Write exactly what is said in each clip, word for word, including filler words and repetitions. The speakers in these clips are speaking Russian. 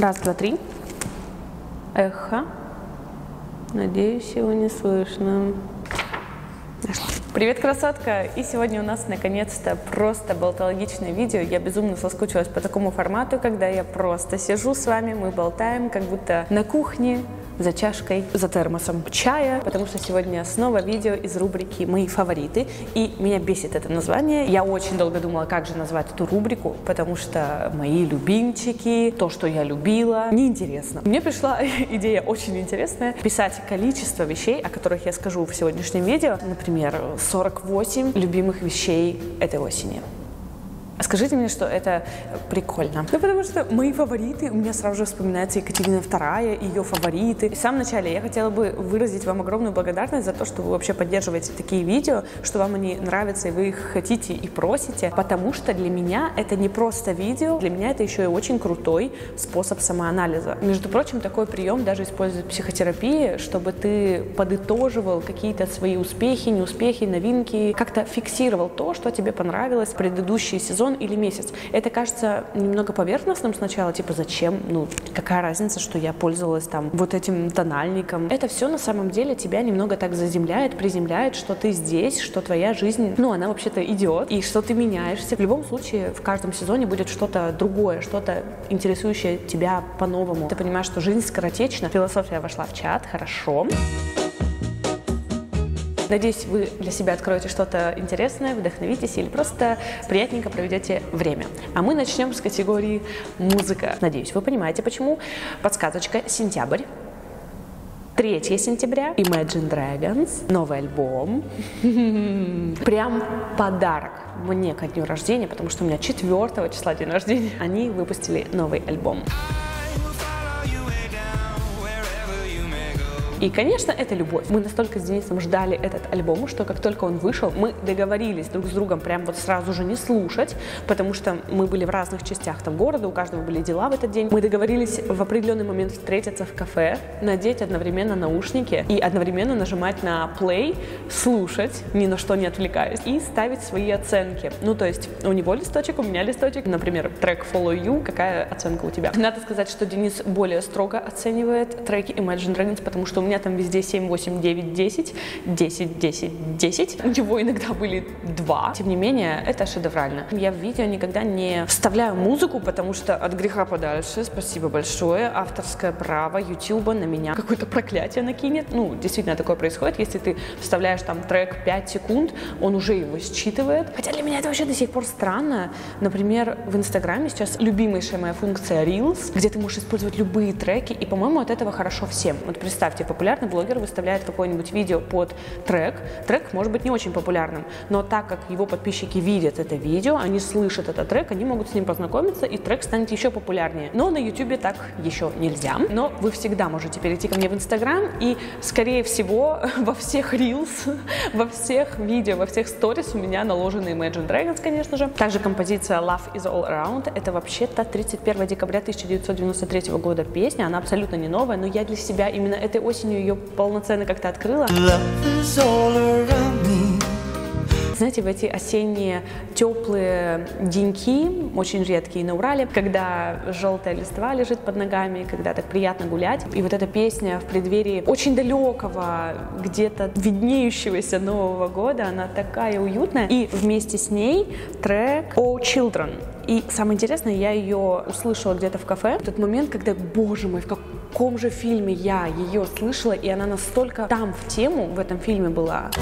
Раз, два, три. Эхо. Надеюсь, его не слышно. Нашла. Привет, красотка! И сегодня у нас наконец-то просто болтологичное видео. Я безумно соскучилась по такому формату, когда я просто сижу с вами, мы болтаем, как будто на кухне, за чашкой, за термосом чая, потому что сегодня снова видео из рубрики «Мои фавориты», и меня бесит это название. Я очень долго думала, как же назвать эту рубрику, потому что мои любимчики, то, что я любила, неинтересно. Мне пришла идея очень интересная — писать количество вещей, о которых я скажу в сегодняшнем видео, например, сорок восемь любимых вещей этой осени. Скажите мне, что это прикольно. Ну, потому что мои фавориты, у меня сразу же вспоминается Екатерина вторая, ее фавориты. В самом начале я хотела бы выразить вам огромную благодарность за то, что вы вообще поддерживаете такие видео, что вам они нравятся, и вы их хотите и просите, потому что для меня это не просто видео, для меня это еще и очень крутой способ самоанализа. Между прочим, такой прием даже используют в психотерапии, чтобы ты подытоживал какие-то свои успехи, неуспехи, новинки, как-то фиксировал то, что тебе понравилось в предыдущий сезон или месяц. Это кажется немного поверхностным сначала, типа зачем, ну какая разница, что я пользовалась там вот этим тональником. Это все на самом деле тебя немного так заземляет, приземляет, что ты здесь, что твоя жизнь, ну она вообще-то идет, и что ты меняешься. В любом случае в каждом сезоне будет что-то другое, что-то интересующее тебя по-новому. Ты понимаешь, что жизнь скоротечна. Философия вошла в чат, хорошо. Надеюсь, вы для себя откроете что-то интересное, вдохновитесь или просто приятненько проведете время. А мы начнем с категории «Музыка». Надеюсь, вы понимаете, почему. Подсказочка: сентябрь. третьего сентября. Imagine Dragons. Новый альбом. Прям подарок мне ко дню рождения, потому что у меня четвёртого числа день рождения. Они выпустили новый альбом. И, конечно, это любовь. Мы настолько с Денисом ждали этот альбом, что как только он вышел, мы договорились друг с другом прям вот сразу же не слушать, потому что мы были в разных частях там города, у каждого были дела в этот день. Мы договорились в определенный момент встретиться в кафе, надеть одновременно наушники и одновременно нажимать на play, слушать, ни на что не отвлекаясь, и ставить свои оценки. Ну, то есть у него листочек, у меня листочек. Например, трек Follow You. Какая оценка у тебя? Надо сказать, что Денис более строго оценивает треки Imagine Dragons, потому что у меня У меня там везде семь, восемь, девять, десять, десять, десять, десять. У него иногда были два. Тем не менее, это шедеврально. Я в видео никогда не вставляю музыку, потому что от греха подальше. Спасибо большое. Авторское право Ютуба на меня какое-то проклятие накинет. Ну, действительно, такое происходит. Если ты вставляешь там трек пять секунд, он уже его считывает. Хотя для меня это вообще до сих пор странно. Например, в Инстаграме сейчас любимейшая моя функция Reels, где ты можешь использовать любые треки, и, по-моему, от этого хорошо всем. Вот представьте, популярный блогер выставляет какое-нибудь видео под трек. Трек может быть не очень популярным, но так как его подписчики видят это видео, они слышат этот трек, они могут с ним познакомиться, и трек станет еще популярнее. Но на ютубе так еще нельзя. Но вы всегда можете перейти ко мне в Инстаграм, и, скорее всего, во всех Reels, во всех видео, во всех сторис у меня наложены Imagine Dragons, конечно же. Также композиция Love is All Around. Это вообще-то тридцать первого декабря тысяча девятьсот девяносто третьего года песня. Она абсолютно не новая, но я для себя именно этой осенью ее полноценно как-то открыла. Знаете, в эти осенние теплые деньки, очень редкие на Урале, когда желтая листва лежит под ногами, когда так приятно гулять. И вот эта песня в преддверии очень далекого, где-то виднеющегося Нового года, она такая уютная. И вместе с ней трек Oh Children. И самое интересное, я ее услышала где-то в кафе. В тот момент, когда, боже мой, в каком В каком же фильме я ее слышала, и она настолько там в тему в этом фильме была.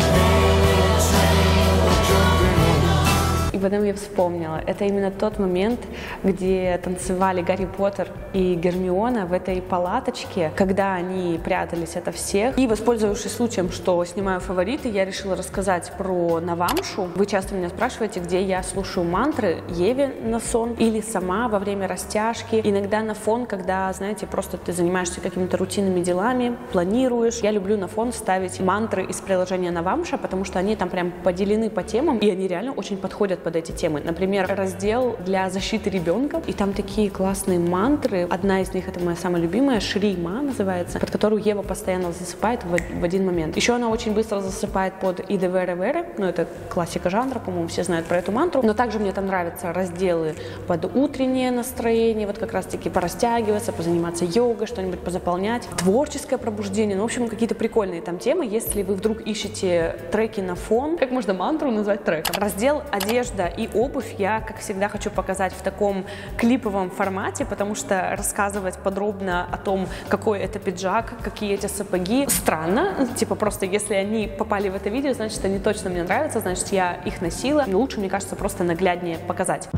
И потом я вспомнила, это именно тот момент, где танцевали Гарри Поттер и Гермиона в этой палаточке, когда они прятались ото всех. И, воспользовавшись случаем, что снимаю фавориты, я решила рассказать про Навамшу. Вы часто меня спрашиваете, где я слушаю мантры: Еве на сон или сама во время растяжки. Иногда на фон, когда, знаете, просто ты занимаешься какими-то рутинными делами, планируешь. Я люблю на фон ставить мантры из приложения Навамша, потому что они там прям поделены по темам, и они реально очень подходят под под эти темы. Например, раздел для защиты ребенка, и там такие классные мантры. Одна из них, это моя самая любимая, Шри-ма называется, под которую Ева постоянно засыпает в, в один момент. Еще она очень быстро засыпает под Иде Вере Вере, ну это классика жанра, по-моему, все знают про эту мантру, но также мне там нравятся разделы под утреннее настроение, вот как раз-таки порастягиваться, позаниматься йогой, что-нибудь позаполнять, творческое пробуждение, ну, в общем, какие-то прикольные там темы. Если вы вдруг ищете треки на фон, как можно мантру назвать треком? Раздел «Одежда и обувь» я, как всегда, хочу показать в таком клиповом формате, потому что рассказывать подробно о том, какой это пиджак, какие эти сапоги, странно. Типа просто если они попали в это видео, значит, они точно мне нравятся, значит, я их носила. Но лучше, мне кажется, просто нагляднее показать.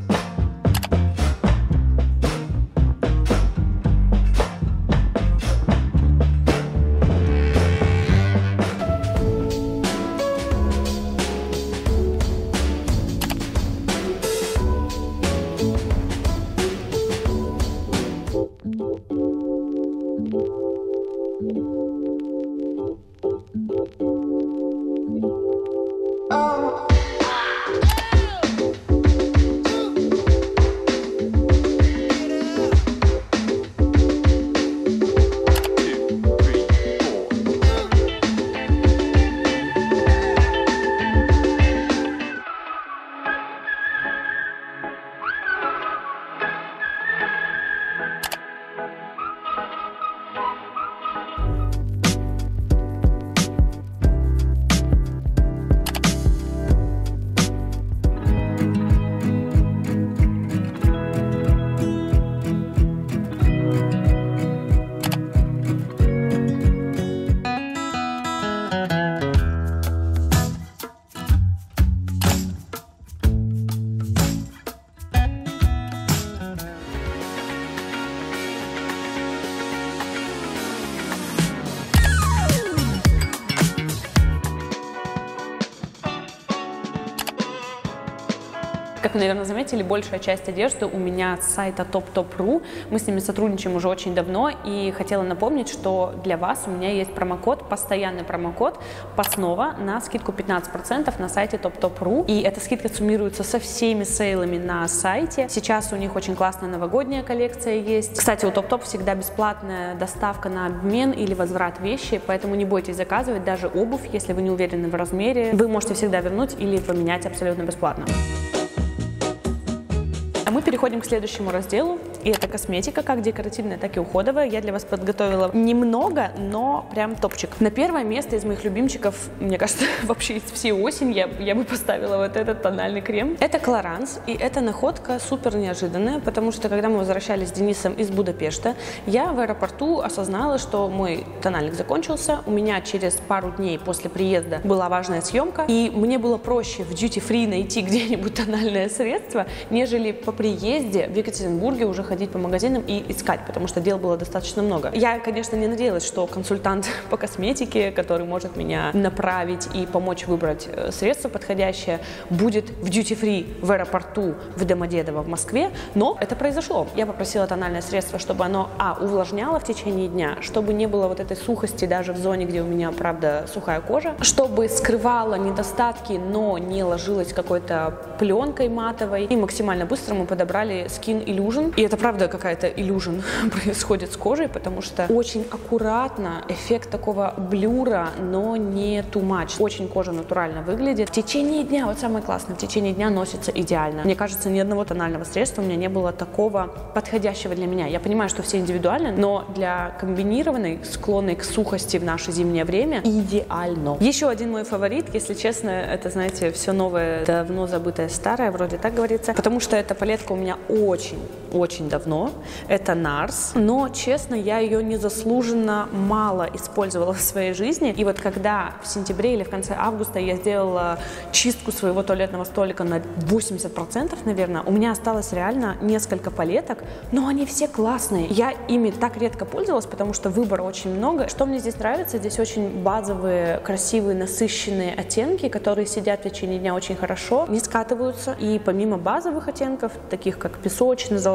Как вы, наверное, заметили, большая часть одежды у меня с сайта топ топ точка ру. Мы с ними сотрудничаем уже очень давно, и хотела напомнить, что для вас у меня есть промокод, постоянный промокод «Паснова» на скидку пятнадцать процентов на сайте топ топ точка ру. И эта скидка суммируется со всеми сейлами на сайте. Сейчас у них очень классная новогодняя коллекция есть. Кстати, у топ топ всегда бесплатная доставка на обмен или возврат вещи, поэтому не бойтесь заказывать даже обувь, если вы не уверены в размере. Вы можете всегда вернуть или поменять абсолютно бесплатно. А мы переходим к следующему разделу, и это косметика, как декоративная, так и уходовая. Я для вас подготовила немного, но прям топчик. На первое место из моих любимчиков, мне кажется, вообще из всей осени я, я бы поставила вот этот тональный крем. Это Clarins, и эта находка супер неожиданная, потому что когда мы возвращались с Денисом из Будапешта, я в аэропорту осознала, что мой тональник закончился, у меня через пару дней после приезда была важная съемка, и мне было проще в duty free найти где-нибудь тональное средство, нежели по приезде в Екатеринбурге уже ходить по магазинам и искать, потому что дел было достаточно много. Я, конечно, не надеялась, что консультант по косметике, который может меня направить и помочь выбрать средство подходящее, будет в duty-free в аэропорту в Домодедово в Москве, но это произошло. Я попросила тональное средство, чтобы оно, а, увлажняло в течение дня, чтобы не было вот этой сухости даже в зоне, где у меня, правда, сухая кожа, чтобы скрывало недостатки, но не ложилось какой-то пленкой матовой, и максимально быстро мы подобрали Skin Illusion. И это правда какая-то illusion происходит с кожей, потому что очень аккуратно, эффект такого блюра, но не too much. Очень кожа натурально выглядит. В течение дня, вот самое классное, в течение дня носится идеально. Мне кажется, ни одного тонального средства у меня не было такого подходящего для меня. Я понимаю, что все индивидуальны, но для комбинированной, склонной к сухости в наше зимнее время, идеально. Еще один мой фаворит, если честно, это, знаете, все новое, давно забытое старое, вроде так говорится, потому что эта палетка у меня очень-очень давно. Это Nars, но, честно, я ее незаслуженно мало использовала в своей жизни. И вот когда в сентябре или в конце августа я сделала чистку своего туалетного столика на восемьдесят процентов, наверное, у меня осталось реально несколько палеток, но они все классные. Я ими так редко пользовалась, потому что выбора очень много. Что мне здесь нравится? Здесь очень базовые, красивые, насыщенные оттенки, которые сидят в течение дня очень хорошо, не скатываются. И помимо базовых оттенков, таких как песочный, золотой,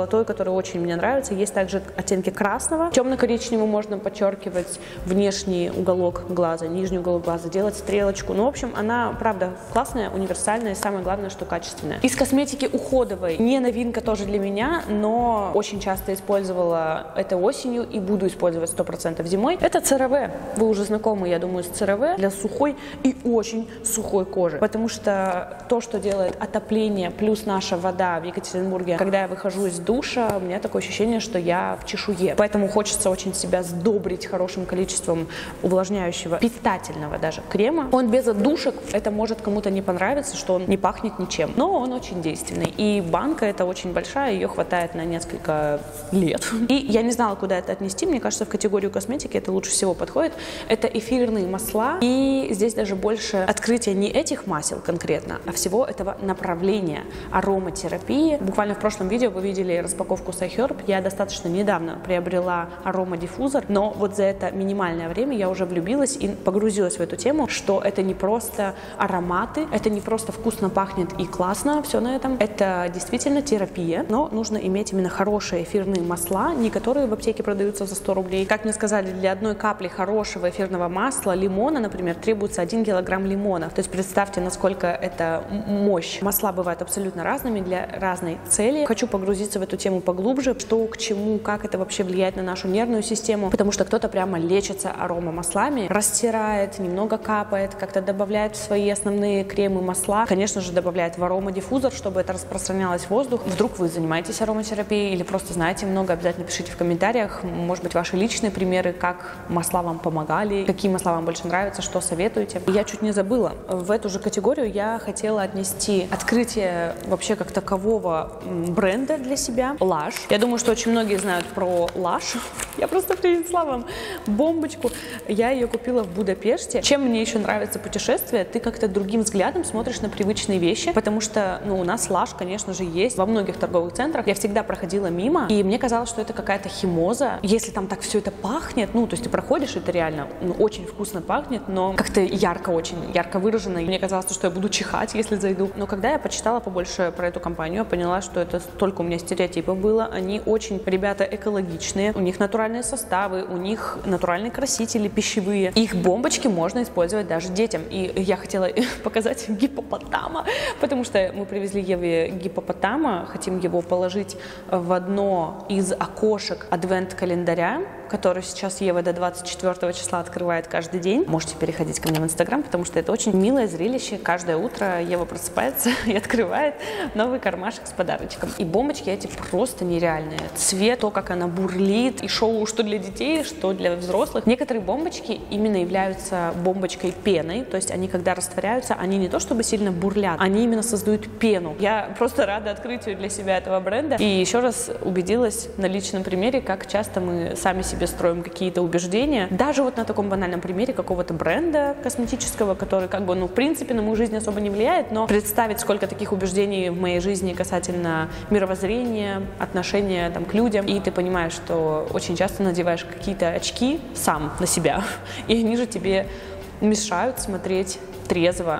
золотой, который очень мне нравится. Есть также оттенки красного. Темно-коричневым можно подчеркивать внешний уголок глаза, нижний уголок глаза, делать стрелочку. Ну, в общем, она, правда, классная, универсальная, и самое главное, что качественная. Из косметики уходовой не новинка тоже для меня, но очень часто использовала это осенью и буду использовать сто процентов зимой. Это ЦРВ. Вы уже знакомы, я думаю, с ЦРВ для сухой и очень сухой кожи. Потому что то, что делает отопление плюс наша вода в Екатеринбурге, когда я выхожу из душа, у меня такое ощущение, что я в чешуе. Поэтому хочется очень себя сдобрить хорошим количеством увлажняющего, питательного даже крема. Он без отдушек, это может кому-то не понравиться, что он не пахнет ничем, но он очень действенный. И банка эта очень большая, ее хватает на несколько лет. И я не знала, куда это отнести. Мне кажется, в категорию косметики это лучше всего подходит. Это эфирные масла. И здесь даже больше открытия не этих масел конкретно, а всего этого направления ароматерапии. Буквально в прошлом видео вы видели распаковку SciHerb. Я достаточно недавно приобрела аромадиффузор, но вот за это минимальное время я уже влюбилась и погрузилась в эту тему, что это не просто ароматы, это не просто вкусно пахнет и классно, все на этом. Это действительно терапия, но нужно иметь именно хорошие эфирные масла, не которые в аптеке продаются за сто рублей. Как мне сказали, для одной капли хорошего эфирного масла, лимона, например, требуется один килограмм лимонов. То есть представьте, насколько это мощь. Масла бывают абсолютно разными для разной цели. Хочу погрузиться в эту тему поглубже, что к чему, как это вообще влияет на нашу нервную систему, потому что кто-то прямо лечится аромамаслами, растирает, немного капает, как-то добавляет в свои основные кремы, масла. Конечно же, добавляет в аромадиффузор, чтобы это распространялось в воздух. Вдруг вы занимаетесь ароматерапией или просто знаете много, обязательно пишите в комментариях, может быть, ваши личные примеры, как масла вам помогали, какие масла вам больше нравятся, что советуете. Я чуть не забыла. В эту же категорию я хотела отнести открытие вообще как такового бренда для себя. Lush. Я думаю, что очень многие знают про Lush. Я просто принесла вам бомбочку. Я ее купила в Будапеште. Чем мне еще нравится путешествие, ты как-то другим взглядом смотришь на привычные вещи, потому что, ну, у нас Lush, конечно же, есть во многих торговых центрах. Я всегда проходила мимо, и мне казалось, что это какая-то химоза. Если там так все это пахнет, ну, то есть ты проходишь, это реально ну, очень вкусно пахнет, но как-то ярко очень, ярко выражено. И мне казалось, что я буду чихать, если зайду. Но когда я почитала побольше про эту компанию, я поняла, что это столько у меня стереотипов было. Они очень, ребята, экологичные, у них натуральные составы, у них натуральные красители пищевые. Их бомбочки можно использовать даже детям. И я хотела показать гиппопотама, потому что мы привезли Еве гиппопотама, хотим его положить в одно из окошек адвент-календаря, который сейчас Ева до двадцать четвёртого числа открывает каждый день. Можете переходить ко мне в Инстаграм, потому что это очень милое зрелище. Каждое утро Ева просыпается и открывает новый кармашек с подарочком. И бомбочки эти просто нереальные. Цвет, то, как она бурлит, и шоу что для детей, что для взрослых. Некоторые бомбочки именно являются бомбочкой пеной, то есть они, когда растворяются, они не то чтобы сильно бурлят, они именно создают пену. Я просто рада открытию для себя этого бренда. И еще раз убедилась на личном примере, как часто мы сами себе строим какие-то убеждения. Даже вот на таком банальном примере какого-то бренда косметического, который как бы, ну, в принципе, на мою жизнь особо не влияет, но представить, сколько таких убеждений в моей жизни касательно мировоззрения, отношения там, к людям, и ты понимаешь, что очень часто надеваешь какие-то очки сам на себя, и они же тебе мешают смотреть трезво.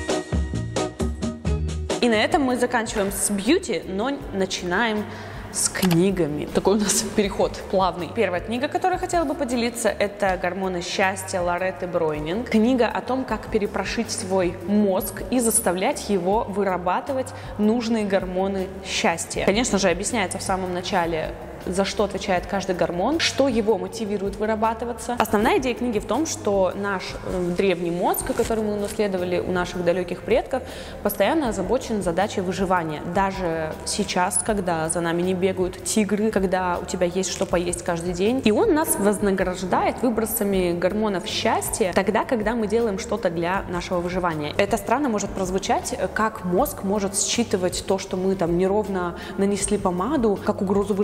И на этом мы заканчиваем с бьюти, но начинаем с книгами. Такой у нас переход плавный. Первая книга, которой я хотела бы поделиться, это «Гормоны счастья» Лоретты Бройнинг. Книга о том, как перепрошить свой мозг и заставлять его вырабатывать нужные гормоны счастья. Конечно же, объясняется в самом начале, за что отвечает каждый гормон, что его мотивирует вырабатываться. Основная идея книги в том, что наш э, древний мозг, который мы унаследовали у наших далеких предков, постоянно озабочен задачей выживания. Даже сейчас, когда за нами не бегают тигры, когда у тебя есть что поесть каждый день. И он нас вознаграждает выбросами гормонов счастья тогда, когда мы делаем что-то для нашего выживания. Это странно может прозвучать, как мозг может считывать то, что мы там неровно нанесли помаду, как угрозу выживания. Но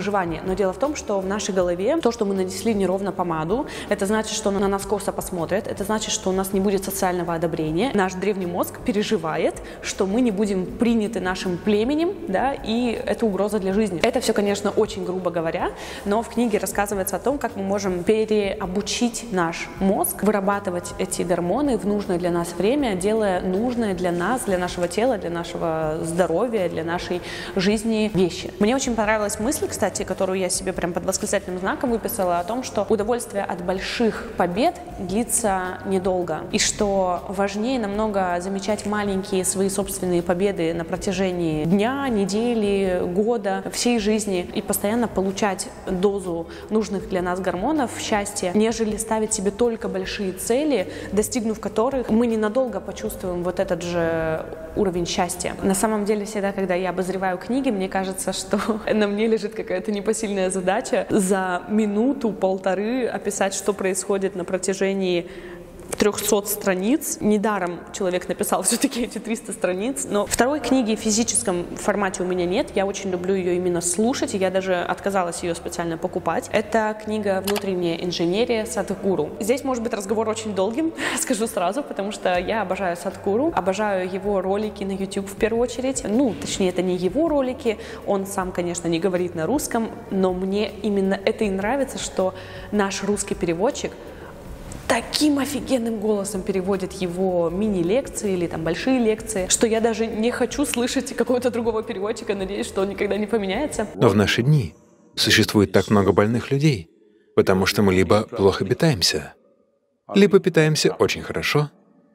Но дело в том, что в нашей голове то, что мы нанесли неровно помаду, это значит, что на нас косо посмотрят, это значит, что у нас не будет социального одобрения. Наш древний мозг переживает, что мы не будем приняты нашим племенем, да, и это угроза для жизни. Это все, конечно, очень грубо говоря, но в книге рассказывается о том, как мы можем переобучить наш мозг вырабатывать эти гормоны в нужное для нас время, делая нужное для нас, для нашего тела, для нашего здоровья, для нашей жизни вещи. Мне очень понравилась мысль, кстати, которую я себе прям под восклицательным знаком выписала, о том, что удовольствие от больших побед длится недолго, и что важнее намного замечать маленькие свои собственные победы на протяжении дня, недели, года, всей жизни и постоянно получать дозу нужных для нас гормонов счастья, нежели ставить себе только большие цели, достигнув которых мы ненадолго почувствуем вот этот же уровень счастья. На самом деле, всегда, когда я обозреваю книги, мне кажется, что на мне лежит какая-то непосильная задача за минуту-полторы описать, что происходит на протяжении трехсот страниц. Недаром человек написал все-таки эти триста страниц. Но второй книги в физическом формате у меня нет. Я очень люблю ее именно слушать, и я даже отказалась ее специально покупать. Это книга «Внутренняя инженерия» Садхгуру. Здесь может быть разговор очень долгим, скажу сразу, потому что я обожаю Садхгуру, обожаю его ролики на YouTube в первую очередь. Ну, точнее, это не его ролики, он сам, конечно, не говорит на русском, но мне именно это и нравится, что наш русский переводчик таким офигенным голосом переводит его мини-лекции или там большие лекции, что я даже не хочу слышать какого-то другого переводчика, надеюсь, что он никогда не поменяется. Но в наши дни существует так много больных людей, потому что мы либо плохо питаемся, либо питаемся очень хорошо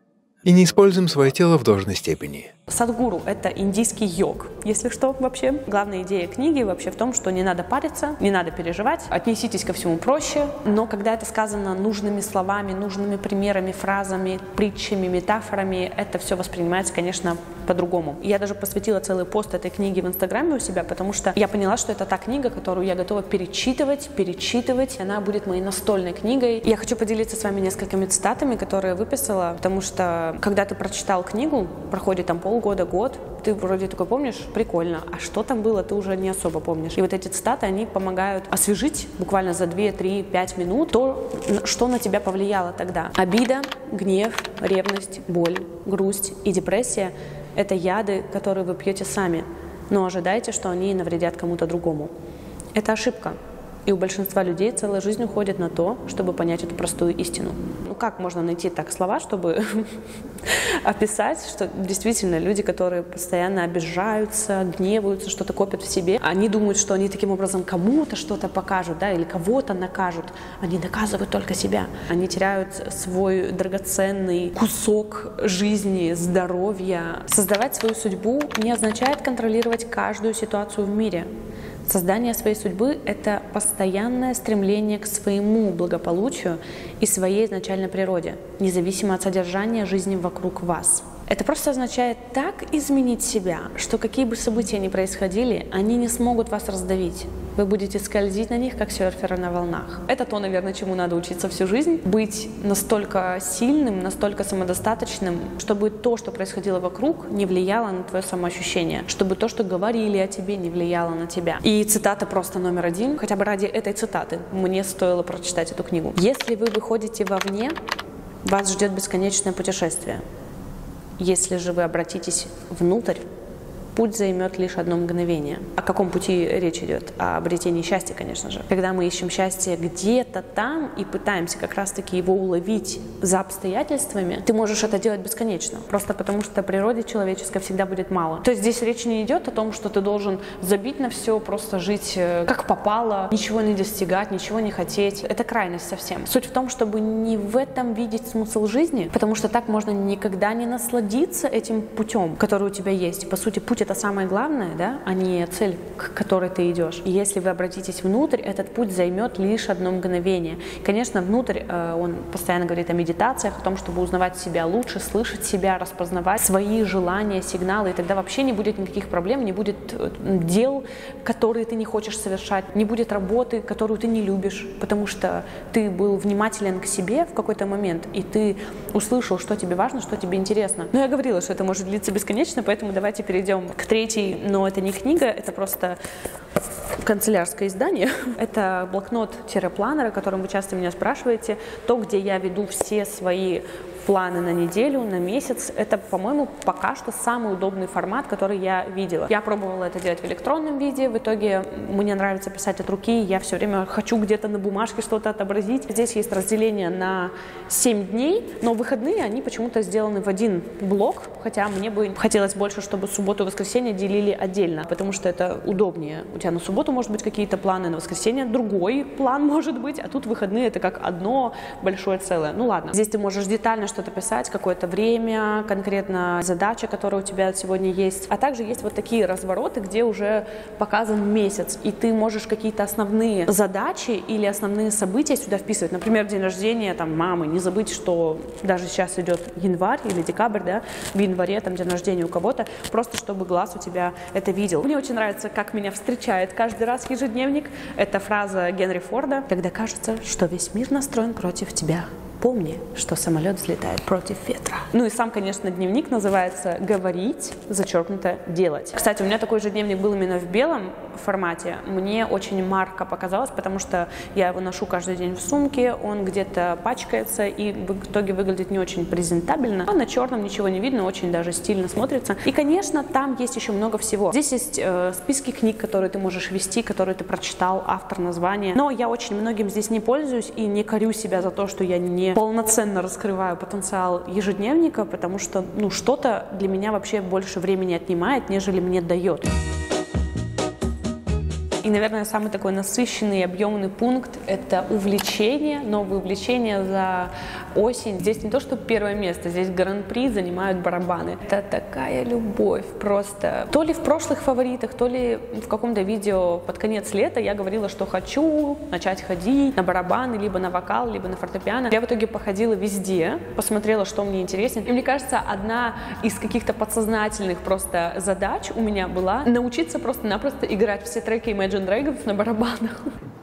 и не используем свое тело в должной степени. Садхгуру — это индийский йог, если что, вообще. Главная идея книги вообще в том, что не надо париться, не надо переживать, отнеситесь ко всему проще, но когда это сказано нужными словами, нужными примерами, фразами, притчами, метафорами, это все воспринимается, конечно, по-другому. Я даже посвятила целый пост этой книги в Инстаграме у себя, потому что я поняла, что это та книга, которую я готова перечитывать, перечитывать. Она будет моей настольной книгой. Я хочу поделиться с вами несколькими цитатами, которые я выписала, потому что когда ты прочитал книгу, проходит там полгода, год, ты вроде такой помнишь, прикольно, а что там было, ты уже не особо помнишь. И вот эти цитаты, они помогают освежить буквально за две, три, пять минут то, что на тебя повлияло тогда. Обида, гнев, ревность, боль, грусть и депрессия — это яды, которые вы пьете сами, но ожидайте, что они навредят кому-то другому. Это ошибка. И у большинства людей целая жизнь уходит на то, чтобы понять эту простую истину. Ну как можно найти так слова, чтобы описать, что действительно люди, которые постоянно обижаются, гневаются, что-то копят в себе, они думают, что они таким образом кому-то что-то покажут, да, или кого-то накажут. Они наказывают только себя. Они теряют свой драгоценный кусок жизни, здоровья. Создавать свою судьбу не означает контролировать каждую ситуацию в мире. Создание своей судьбы — это постоянное стремление к своему благополучию и своей изначальной природе, независимо от содержания жизни вокруг вас. Это просто означает так изменить себя, что какие бы события ни происходили, они не смогут вас раздавить. Вы будете скользить на них, как серферы на волнах. Это то, наверное, чему надо учиться всю жизнь. Быть настолько сильным, настолько самодостаточным, чтобы то, что происходило вокруг, не влияло на твое самоощущение. Чтобы то, что говорили о тебе, не влияло на тебя. И цитата просто номер один. Хотя бы ради этой цитаты мне стоило прочитать эту книгу. Если вы выходите вовне, вас ждет бесконечное путешествие. Если же вы обратитесь внутрь, путь займет лишь одно мгновение. О каком пути речь идет? О обретении счастья, конечно же. Когда мы ищем счастье где-то там и пытаемся как раз-таки его уловить за обстоятельствами, ты можешь это делать бесконечно. Просто потому что природе человеческой всегда будет мало. То есть здесь речь не идет о том, что ты должен забить на все, просто жить как попало, ничего не достигать, ничего не хотеть. Это крайность совсем. Суть в том, чтобы не в этом видеть смысл жизни, потому что так можно никогда не насладиться этим путем, который у тебя есть. По сути, путь — это самое главное, да, а не цель, к которой ты идешь. И если вы обратитесь внутрь, этот путь займет лишь одно мгновение. Конечно, внутрь э, он постоянно говорит о медитациях, о том, чтобы узнавать себя лучше, слышать себя, распознавать свои желания, сигналы, и тогда вообще не будет никаких проблем, не будет дел, которые ты не хочешь совершать, не будет работы, которую ты не любишь, потому что ты был внимателен к себе в какой-то момент, и ты услышал, что тебе важно, что тебе интересно. Но я говорила, что это может длиться бесконечно, поэтому давайте перейдем к третьей, но это не книга, это просто канцелярское издание. Это блокнот-планер, о котором вы часто меня спрашиваете. То, где я веду все свои планы на неделю, на месяц. Это, по-моему, пока что самый удобный формат, который я видела. Я пробовала это делать в электронном виде. В итоге мне нравится писать от руки. Я все время хочу где-то на бумажке что-то отобразить. Здесь есть разделение на семь дней, но выходные, они почему-то сделаны в один блок, хотя мне бы хотелось больше, чтобы субботу и воскресенье делили отдельно, потому что это удобнее. У тебя на субботу может быть какие-то планы, на воскресенье другой план может быть, а тут выходные это как одно большое целое. Ну ладно, здесь ты можешь детально что-то писать, какое-то время, конкретно задача, которая у тебя сегодня есть. А также есть вот такие развороты, где уже показан месяц, и ты можешь какие-то основные задачи или основные события сюда вписывать. Например, день рождения там мамы. Не забыть, что даже сейчас идет январь или декабрь, да, в январе там день рождения у кого-то, просто чтобы глаз у тебя это видел. Мне очень нравится, как меня встречает каждый раз ежедневник. Это фраза Генри Форда: «Когда кажется, что весь мир настроен против тебя, помни, что самолет взлетает против ветра». Ну и сам, конечно, дневник называется «Говорить, зачеркнуто делать». Кстати, у меня такой же дневник был именно в белом формате. Мне очень марко показалось, потому что я его ношу каждый день в сумке, он где-то пачкается и в итоге выглядит не очень презентабельно. А на черном ничего не видно, очень даже стильно смотрится. И, конечно, там есть еще много всего. Здесь есть э, списки книг, которые ты можешь вести, которые ты прочитал, автор, название. Но я очень многим здесь не пользуюсь и не корю себя за то, что я не полноценно раскрываю потенциал ежедневника, потому что ну, что-то для меня вообще больше времени отнимает, нежели мне дает. И, наверное, самый такой насыщенный и объемный пункт – это увлечение, новые увлечения за осень. Здесь не то, что первое место, здесь гран-при занимают барабаны. Это такая любовь просто. То ли в прошлых фаворитах, то ли в каком-то видео под конец лета я говорила, что хочу начать ходить на барабаны, либо на вокал, либо на фортепиано. Я в итоге походила везде, посмотрела, что мне интереснее. И мне кажется, одна из каких-то подсознательных просто задач у меня была научиться просто-напросто играть все треки Imagine Dragons на барабанах.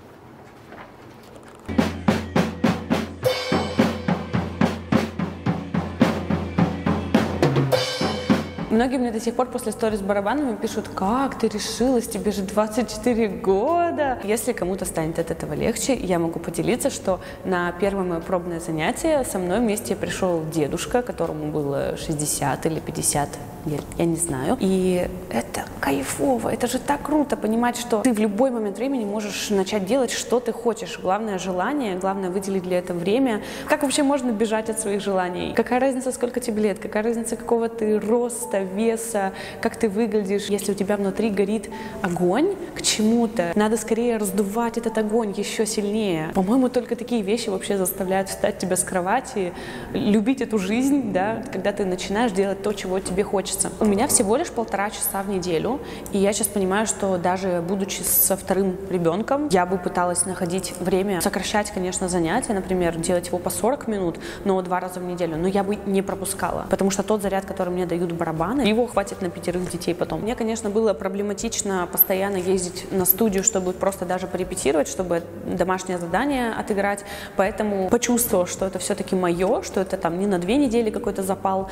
Многие мне до сих пор после сторис с барабанами пишут: как ты решилась, тебе же двадцать четыре года. Если кому-то станет от этого легче, я могу поделиться, что на первое мое пробное занятие со мной вместе пришел дедушка, которому было шестьдесят или пятьдесят лет, я не знаю. И это кайфово, это же так круто понимать, что ты в любой момент времени можешь начать делать, что ты хочешь. Главное желание, главное выделить для этого время. Как вообще можно бежать от своих желаний? Какая разница, сколько тебе лет? Какая разница, какого ты роста, веса, как ты выглядишь? Если у тебя внутри горит огонь к чему-то, надо скорее раздувать этот огонь еще сильнее. По-моему, только такие вещи вообще заставляют встать тебя с кровати, любить эту жизнь, да, когда ты начинаешь делать то, чего тебе хочется. У меня всего лишь полтора часа в неделю, и я сейчас понимаю, что даже будучи со вторым ребенком, я бы пыталась находить время, сокращать, конечно, занятия, например, делать его по сорок минут, но два раза в неделю, но я бы не пропускала, потому что тот заряд, который мне дают барабаны, его хватит на пятерых детей потом. Мне, конечно, было проблематично постоянно ездить на студию, чтобы просто даже порепетировать, чтобы домашнее задание отыграть, поэтому почувствовала, что это все-таки мое, что это там не на две недели какой-то запал.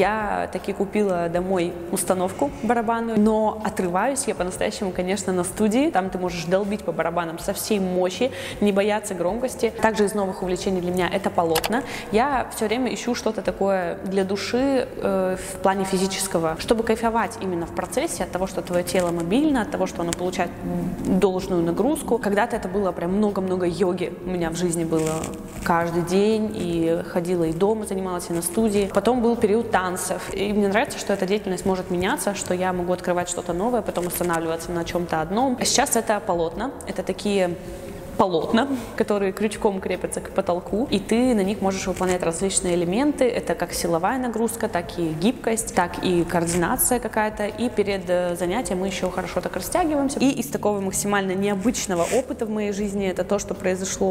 Я таки купила домой установку барабанную, но отрываюсь я по-настоящему, конечно, на студии. Там ты можешь долбить по барабанам со всей мощи, не бояться громкости. Также из новых увлечений для меня это полотна. Я все время ищу что-то такое для души э, в плане физического, чтобы кайфовать именно в процессе от того, что твое тело мобильно, от того, что оно получает должную нагрузку. Когда-то это было прям много-много йоги у меня в жизни было каждый день, и ходила и дома, занималась и на студии. Потом был период танцев, и мне нравится, что эта деятельность может меняться, что я могу открывать что-то новое, потом останавливаться на чем-то одном. Сейчас это полотна, это такие полотна, которые крючком крепятся к потолку, и ты на них можешь выполнять различные элементы. Это как силовая нагрузка, так и гибкость, так и координация какая-то. И перед занятием мы еще хорошо так растягиваемся. И из такого максимально необычного опыта в моей жизни это то, что произошло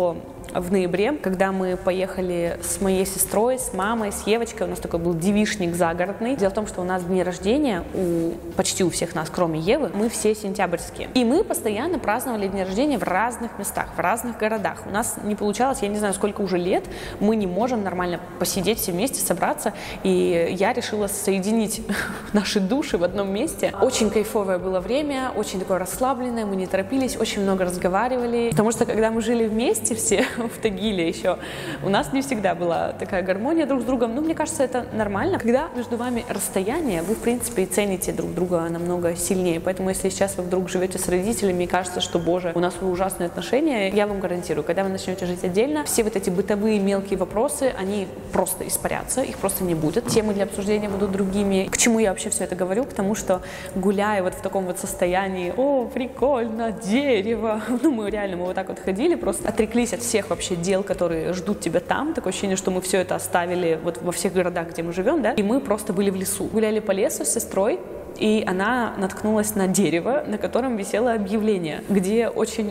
в ноябре, когда мы поехали с моей сестрой, с мамой, с Евочкой. У нас такой был девичник загородный. Дело в том, что у нас дни рождения, у, почти у всех нас, кроме Евы, мы все сентябрьские. И мы постоянно праздновали дни рождения в разных местах, в разных городах. У нас не получалось, я не знаю, сколько уже лет, мы не можем нормально посидеть все вместе, собраться. И я решила соединить наши души в одном месте. Очень кайфовое было время, очень такое расслабленное, мы не торопились, очень много разговаривали. Потому что когда мы жили вместе все в Тагиле еще, у нас не всегда была такая гармония друг с другом. Ну, мне кажется, это нормально. Когда между вами расстояние, вы, в принципе, и цените друг друга намного сильнее. Поэтому, если сейчас вы вдруг живете с родителями и кажется, что, боже, у нас ужасные отношения, я вам гарантирую, когда вы начнете жить отдельно, все вот эти бытовые мелкие вопросы, они просто испарятся, их просто не будет. Темы для обсуждения будут другими. К чему я вообще все это говорю? К тому, что гуляя вот в таком вот состоянии, о, прикольно, дерево, ну, мы реально, мы вот так вот ходили, просто отреклись от всех вообще дел, которые ждут тебя там. Такое ощущение, что мы все это оставили вот во всех городах, где мы живем, да, и мы просто были в лесу. Гуляли по лесу с сестрой, и она наткнулась на дерево, на котором висело объявление, где очень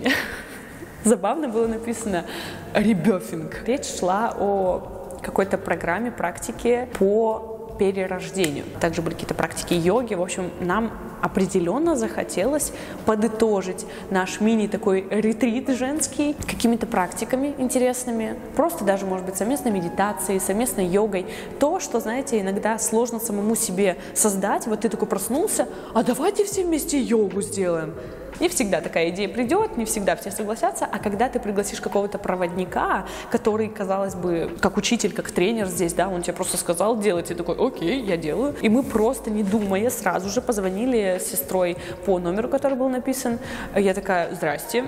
забавно было написано «Ребёфинг». Речь шла о какой-то программе, практике по перерождению. Также были какие-то практики йоги. В общем, нам определенно захотелось подытожить наш мини такой ретрит женский какими-то практиками интересными, просто даже, может быть, совместной медитацией, совместной йогой. То, что, знаете, иногда сложно самому себе создать. Вот ты такой проснулся, а давайте все вместе йогу сделаем. Не всегда такая идея придет, не всегда все согласятся, а когда ты пригласишь какого-то проводника, который, казалось бы, как учитель, как тренер здесь, да, он тебе просто сказал делать, и такой, окей, я делаю. И мы просто, не думая, сразу же позвонили с сестрой по номеру, который был написан. Я такая, здрасте,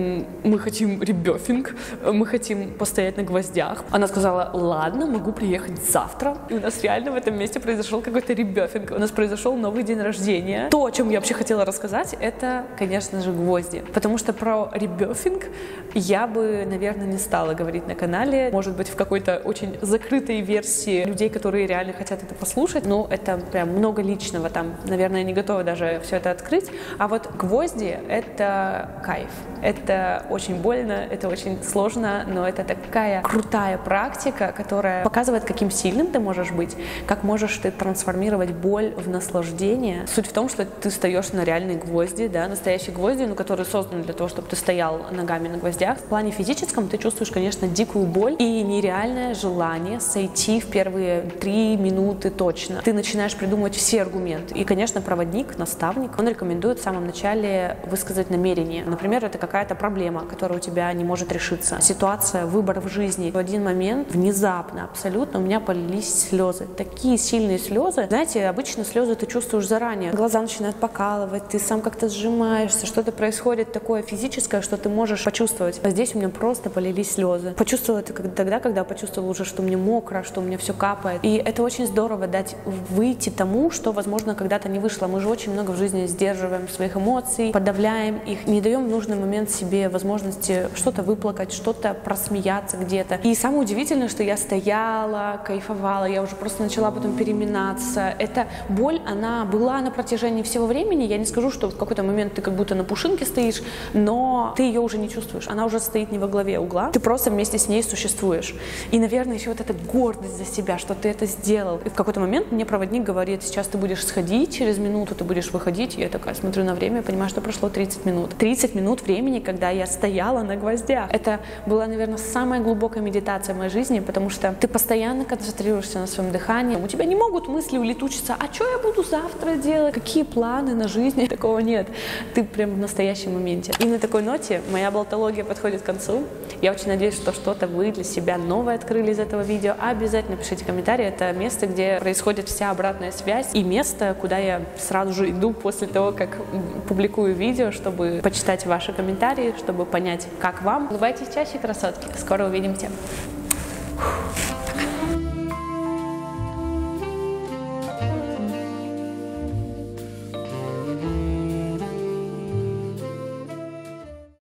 мы хотим ребёфинг, мы хотим постоять на гвоздях. Она сказала, ладно, могу приехать завтра. И у нас реально в этом месте произошел какой-то ребёфинг. У нас произошел новый день рождения. То, о чем я вообще хотела рассказать, это, конечно, Конечно же, гвозди. Потому что про ребёфинг я бы, наверное, не стала говорить на канале. Может быть, в какой-то очень закрытой версии людей, которые реально хотят это послушать. Но это прям много личного. Там, наверное, не готова даже все это открыть. А вот гвозди — это кайф. Это очень больно, это очень сложно, но это такая крутая практика, которая показывает, каким сильным ты можешь быть, как можешь ты трансформировать боль в наслаждение. Суть в том, что ты встаешь на реальные гвозди, да, настоящие гвозди, ну, которые созданы для того, чтобы ты стоял ногами на гвоздях. В плане физическом ты чувствуешь, конечно, дикую боль и нереальное желание сойти в первые три минуты точно. Ты начинаешь придумывать все аргументы. И, конечно, проводник, наставник, он рекомендует в самом начале высказать намерение. Например, это какая-то проблема, которая у тебя не может решиться. Ситуация, выбор в жизни. В один момент внезапно, абсолютно, у меня полились слезы. Такие сильные слезы. Знаете, обычно слезы ты чувствуешь заранее. Глаза начинают покалывать, ты сам как-то сжимаешься, что-то происходит такое физическое, что ты можешь почувствовать. А здесь у меня просто полились слезы. Почувствовала это тогда, когда почувствовала уже, что мне мокро, что у меня все капает. И это очень здорово дать выйти тому, что, возможно, когда-то не вышло. Мы же очень много в жизни сдерживаем своих эмоций, подавляем их, не даем в нужный момент себе возможности что-то выплакать, что-то просмеяться где-то. И самое удивительное, что я стояла, кайфовала, я уже просто начала потом переминаться. Эта боль, она была на протяжении всего времени. Я не скажу, что в какой-то момент ты как будто на пушинке стоишь, но ты ее уже не чувствуешь. Она уже стоит не во главе угла. Ты просто вместе с ней существуешь. И, наверное, еще вот эта гордость за себя, что ты это сделал. И в какой-то момент мне проводник говорит, сейчас ты будешь сходить, через минуту ты будешь выходить. И я такая смотрю на время, понимаю, что прошло тридцать минут. тридцать минут времени, когда я стояла на гвоздях. Это была, наверное, самая глубокая медитация в моей жизни, потому что ты постоянно концентрируешься на своем дыхании. У тебя не могут мысли улетучиться, а что я буду завтра делать? Какие планы на жизнь? Такого нет. Ты прям в настоящем моменте. И на такой ноте моя болтология подходит к концу. Я очень надеюсь, что что-то вы для себя новое открыли из этого видео. Обязательно пишите комментарии. Это место, где происходит вся обратная связь, и место, куда я сразу же иду после того, как публикую видео, чтобы почитать ваши комментарии, чтобы понять, как вам. Улыбайтесь чаще, красотки. Скоро увидимся.